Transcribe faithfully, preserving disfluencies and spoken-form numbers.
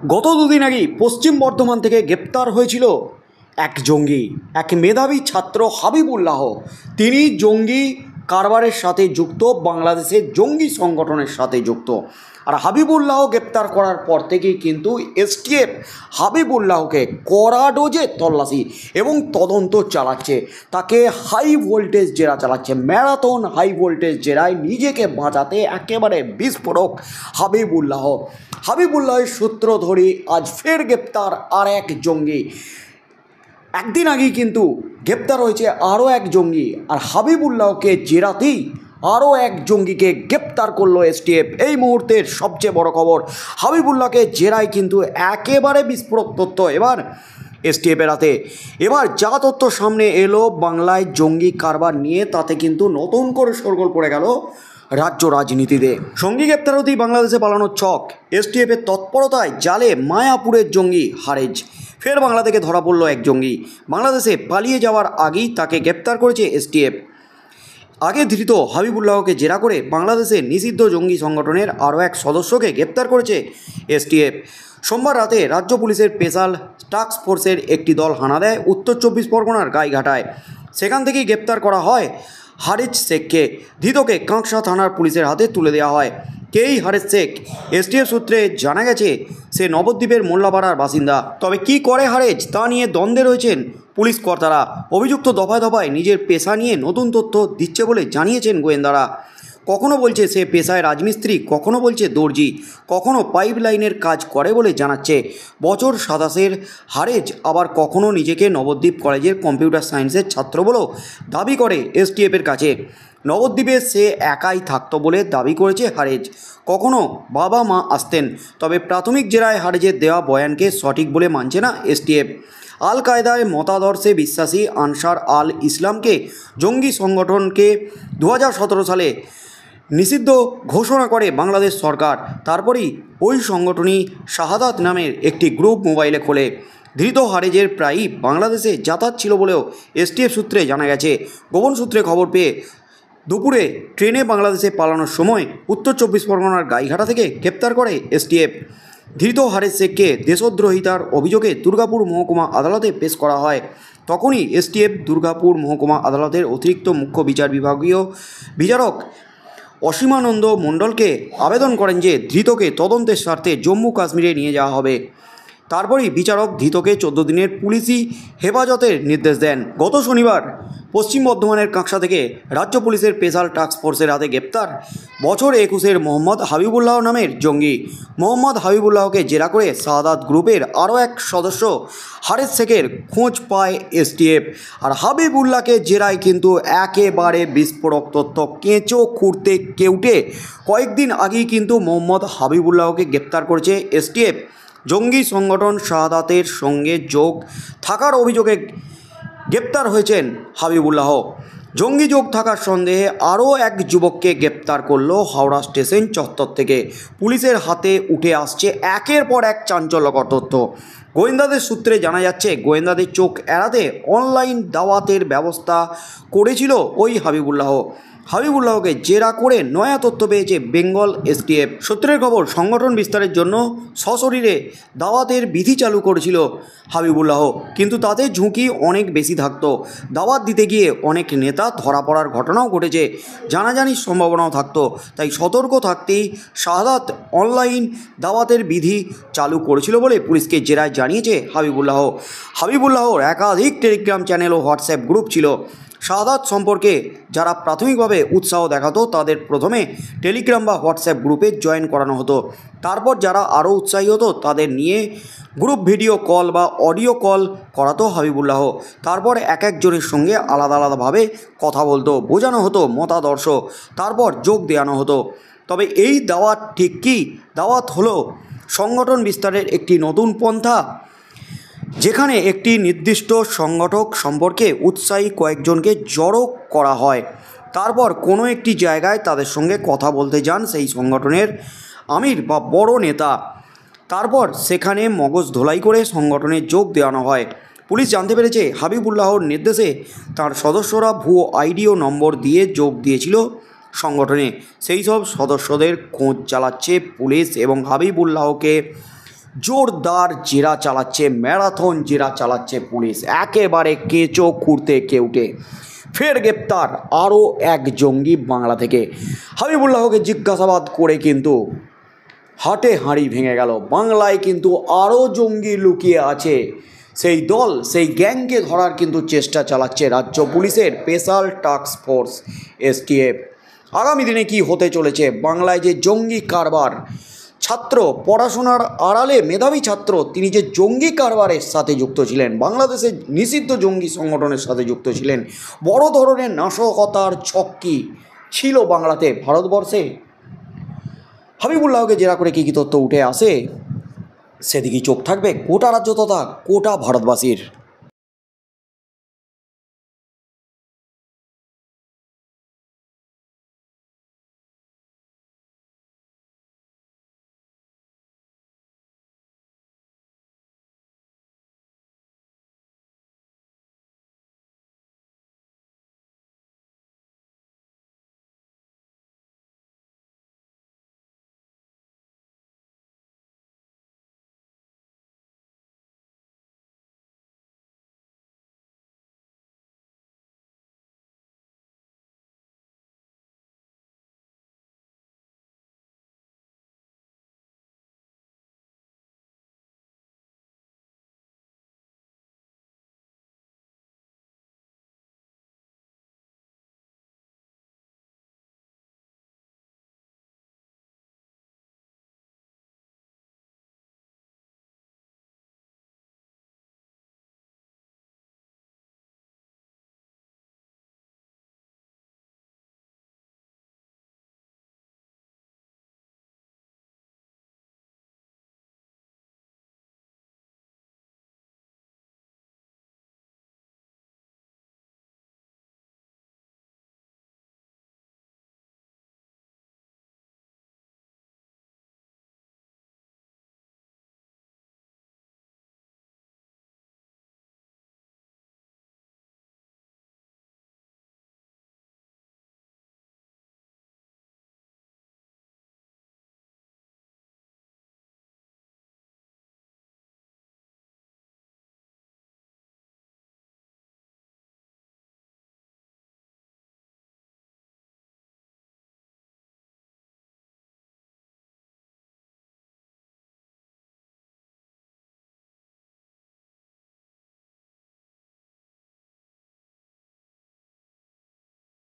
গত দুদিন আগেই পশ্চিম বর্ধমান থেকে গ্রেপ্তার হয়েছিল এক জঙ্গি, এক মেধাবী ছাত্র হাবিবুল্লাহ। তিনি জঙ্গি কারবারের সাথে যুক্ত, বাংলাদেশের জঙ্গি সংগঠনের সাথে যুক্ত। আর হাবিবুল্লাহ গ্রেপ্তার করার পর থেকেই কিন্তু এসটিএফ হাবিবুল্লাহকে কড়া ডোজে তল্লাশি এবং তদন্ত চালাচ্ছে। তাকে হাই ভোল্টেজ জেরা চালাচ্ছে, ম্যারাথন হাই ভোল্টেজ জেরায় নিজেকে বাঁচাতে একেবারে বিস্ফোরক হাবিবুল্লাহ। হাবিবুল্লাহের সূত্র ধরে আজ ফের গ্রেপ্তার আর এক জঙ্গি। একদিন আগেই কিন্তু গ্রেপ্তার হয়েছে আরও এক জঙ্গি, আর হাবিবুল্লাহকে জেরাতেই আরও এক জঙ্গিকে গ্রেপ্তার করলো এসটিএফ। এই মুহূর্তের সবচেয়ে বড় খবর, হাবিবুল্লাহকে জেরায় কিন্তু একেবারে বিস্ফোরক তথ্য এবার এসটিএফের হাতে। এবার যা তথ্য সামনে এলো বাংলায় জঙ্গি কারবার নিয়ে, তাতে কিন্তু নতুন করে শোরগোল পড়ে গেল রাজ্য রাজনীতিতে। সঙ্গী গ্রেপ্তার হতেই বাংলাদেশে পালানোর ছক, এসটিএফের তৎপরতায় জালে মায়াপুরের জঙ্গি হারেজ। ফের বাংলা থেকে ধরা পড়ল এক জঙ্গি। বাংলাদেশে পালিয়ে যাওয়ার আগেই তাকে গ্রেপ্তার করেছে এসটিএফ। আগে ধৃত হাবিবুল্লাহকে জেরা করে বাংলাদেশে নিষিদ্ধ জঙ্গি সংগঠনের আরও এক সদস্যকে গ্রেপ্তার করেছে এসটিএফ। সোমবার রাতে রাজ্য পুলিশের স্পেশাল টাস্ক ফোর্সের একটি দল হানা দেয় উত্তর চব্বিশ পরগনার গাইঘাটায়। সেখান থেকেই গ্রেপ্তার করা হয় হারেজ শেখকে। ধৃতকে কাঁকসা থানার পুলিশের হাতে তুলে দেওয়া হয়। কেই হারেজ শেখ? এসটিএফ সূত্রে জানা গেছে সে নবদ্বীপের মোল্লাপাড়ার বাসিন্দা। তবে কি করে হারেজ তা নিয়ে দ্বন্দ্বে রয়েছেন পুলিশ কর্তারা। অভিযুক্ত দফায় দফায় নিজের পেশা নিয়ে নতুন তথ্য দিচ্ছে বলে জানিয়েছেন গোয়েন্দারা। কখনো বলছে সে পেশায় রাজমিস্ত্রি, কখনো বলছে দর্জি, কখনো পাইপ লাইনের কাজ করে বলে জানাচ্ছে। বছর সাতাশের হারেজ আবার কখনো নিজেকে নবদ্বীপ কলেজের কম্পিউটার সায়েন্সের ছাত্র বলেও দাবি করে এসটিএফের কাছে। নবদ্বীপে সে একাই থাকতো বলে দাবি করেছে হারেজ। কখনো বাবা মা আসতেন। তবে প্রাথমিক জেরায় হারেজের দেওয়া বয়ানকে সঠিক বলে মানছে না এসটিএফ। আল কায়দায় মতাদর্শে বিশ্বাসী আনসার আল ইসলামকে জঙ্গি সংগঠনকে দু হাজার সতেরো সালে নিষিদ্ধ ঘোষণা করে বাংলাদেশ সরকার। তারপরেই ওই সংগঠনই শাহাদাত নামের একটি গ্রুপ মোবাইলে খোলে। ধৃত হারেজের প্রায়ই বাংলাদেশে যাতায়াত ছিল বলেও এসটিএফ সূত্রে জানা গেছে। গোপন সূত্রে খবর পেয়ে দুপুরে ট্রেনে বাংলাদেশে পালানোর সময় উত্তর চব্বিশ পরগনার গাইঘাটা থেকে গ্রেপ্তার করে এসটিএফ। ধৃত হারেজ শেখকে দেশদ্রোহিতার অভিযোগে দুর্গাপুর মহকুমা আদালতে পেশ করা হয়। তখনই এসটিএফ দুর্গাপুর মহকুমা আদালতের অতিরিক্ত মুখ্য বিচার বিভাগীয় বিচারক অসীমানন্দ মণ্ডলকে আবেদন করেন যে ধৃতকে তদন্তের স্বার্থে জম্মু কাশ্মীরে নিয়ে যাওয়া হবে। তারপরেই বিচারক ধৃতকে চোদ্দ দিনের পুলিশি হেফাজতের নির্দেশ দেন। গত শনিবার পশ্চিম বর্ধমানের কাঁকসা থেকে রাজ্য পুলিশের স্পেশাল টাস্ক ফোর্সের হাতে গ্রেপ্তার বছর একুশের মোহাম্মদ হাবিবুল্লাহ নামের জঙ্গি। মোহাম্মদ হাবিবুল্লাহকে জেরা করে শাহাদাত গ্রুপের আরও এক সদস্য হারেজ শেখের খোঁজ পায় এসটিএফ। আর হাবিবুল্লাহকে জেরায় কিন্তু একেবারে বিস্ফোরক তথ্য কেঁচো খুঁড়তে কেউটে কয়েকদিন আগেই কিন্তু মোহাম্মদ হাবিবুল্লাহকে গ্রেপ্তার করেছে এসটিএফ। জঙ্গি সংগঠন শাহাদাতের সঙ্গে যোগ থাকার অভিযোগে গ্রেপ্তার হয়েছেন হাবিবুল্লাহ। জঙ্গি যোগ থাকার সন্দেহে আরও এক যুবককে গ্রেপ্তার করল হাওড়া স্টেশন চত্বর থেকে। পুলিশের হাতে উঠে আসছে একের পর এক চাঞ্চল্যকর তথ্য। গোয়েন্দাদের সূত্রে জানা যাচ্ছে গোয়েন্দাদের চোখ এড়াতে অনলাইন দাওয়াতের ব্যবস্থা করেছিল ওই হাবিবুল্লাহ। হাবিবুল্লাহকে জেরা করে নয়া তথ্য পেয়েছে বেঙ্গল এসটিএফ। সূত্রের খবর, সংগঠন বিস্তারের জন্য সশরীরে দাওয়াতের বিধি চালু করেছিল হাবিবুল্লাহ, কিন্তু তাতে ঝুঁকি অনেক বেশি থাকতো। দাওয়াত দিতে গিয়ে অনেক নেতা ধরা পড়ার ঘটনাও ঘটেছে, জানাজানির সম্ভাবনাও থাকতো। তাই সতর্ক থাকতেই শাহাদাত অনলাইন দাওয়াতের বিধি চালু করেছিল বলে পুলিশকে জেরায় জানিয়েছে হাবিবুল্লাহ। হাবিবুল্লাহর একাধিক টেলিগ্রাম চ্যানেল ও হোয়াটসঅ্যাপ গ্রুপ ছিল। শাহাদাত সম্পর্কে যারা প্রাথমিকভাবে উৎসাহ দেখাতো তাদের প্রথমে টেলিগ্রাম বা হোয়াটসঅ্যাপ গ্রুপে জয়েন করানো হতো। তারপর যারা আরও উৎসাহী হতো তাদের নিয়ে গ্রুপ ভিডিও কল বা অডিও কল করাতো হাবিবুল্লাহ। তারপর এক একজনের সঙ্গে আলাদা আলাদাভাবে কথা বলতো, বোঝানো হতো মতাদর্শ, তারপর যোগ দেওয়ানো হতো। তবে এই দাওয়াত ঠিক কি? দাওয়াত হলো সংগঠন বিস্তারের একটি নতুন পন্থা, যেখানে একটি নির্দিষ্ট সংগঠক সম্পর্কে উৎসাহী কয়েকজনকে জড়ো করা হয়। তারপর কোনো একটি জায়গায় তাদের সঙ্গে কথা বলতে যান সেই সংগঠনের আমির বা বড় নেতা। তারপর সেখানে মগজ ধোলাই করে সংগঠনে যোগ দেওয়ানো হয়। পুলিশ জানতে পেরেছে হাবিবুল্লাহর নির্দেশে তার সদস্যরা ভুয়ো আইডি ও নম্বর দিয়ে যোগ দিয়েছিল সংগঠনে। সেই সব সদস্যদের খোঁজ চালাচ্ছে পুলিশ এবং হাবিবুল্লাহকে জোরদার জেরা চালাচ্ছে, ম্যারাথন জেরা চালাচ্ছে পুলিশ, একেবারে কেঁচো খুঁড়তে কেউটে। ফের গ্রেপ্তার আরও এক জঙ্গি বাংলা থেকে। হাবিবুল্লাহকে জিজ্ঞাসাবাদ করে কিন্তু হাটে হাঁড়ি ভেঙে গেল। বাংলায় কিন্তু আরও জঙ্গি লুকিয়ে আছে। সেই দল, সেই গ্যাংকে ধরার কিন্তু চেষ্টা চালাচ্ছে রাজ্য পুলিশের স্পেশাল টাস্ক ফোর্স এসটিএফ। আগামী দিনে কি হতে চলেছে? বাংলায় যে জঙ্গি কারবার, ছাত্র পড়াশোনার আড়ালে মেধাবী ছাত্র, তিনি যে জঙ্গি কারবারের সাথে যুক্ত ছিলেন, বাংলাদেশের নিষিদ্ধ জঙ্গি সংগঠনের সাথে যুক্ত ছিলেন, বড় ধরনের নাশকতার ছক্কি ছিল বাংলাতে, ভারতবর্ষে। হাবিবুল্লাহকে জেরা করে কী কী তথ্য উঠে আসে, সেদিকেই চোখ থাকবে গোটা রাজ্য তথা গোটা ভারতবাসীর।